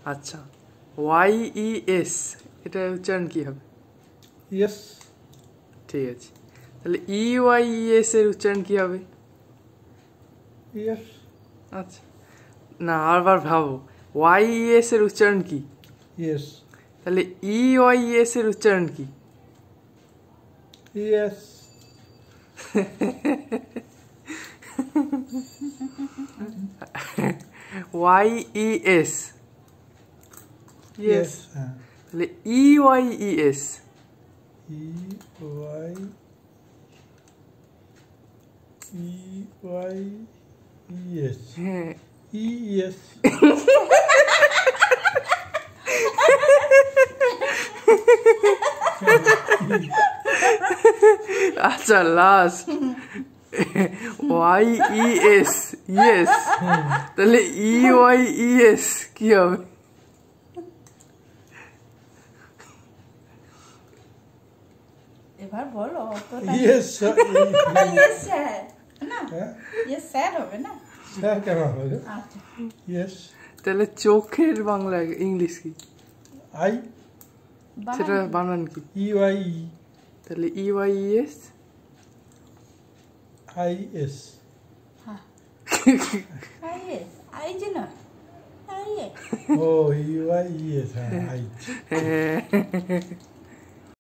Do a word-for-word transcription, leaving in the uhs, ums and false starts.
আচ্ছা, Y E S এটা উচ্চারণ কি হবে? ইয়েস। ঠিক আছে, তাহলে ই ওয়াই ই এস এর উচ্চারণ কি হবে? ইয়েস। আচ্ছা, না আবার ভাবো, ওয়াই ই এস এর উচ্চারণ কি? ইয়েস। তাহলে ই ওয়াই ই এস এর উচ্চারণ কি? Yes. Y E S. Yes. তাহলে E Y E S. E Y E Y yes. হ্যাঁ, ই ইয়েস। আচ্ছা last, Y E S yes, তাহলে ই ওয়াই ই এস কি হবে? এবার বলো। ইয়েস। ইয়েস স্যার না, ইয়েস স্যার হবে না, স্যার কেন হবে? আচ্ছা ইয়েস। তাহলে চোখের বাংলা ইংলিশ কি? আই। সেটা বানান কি? E Y E. তাহলে E Y E S. I S. হ্যাঁ আই এস, আই যে না আই এস। ও ই ওয়াই ই এস। হ্যাঁ আই।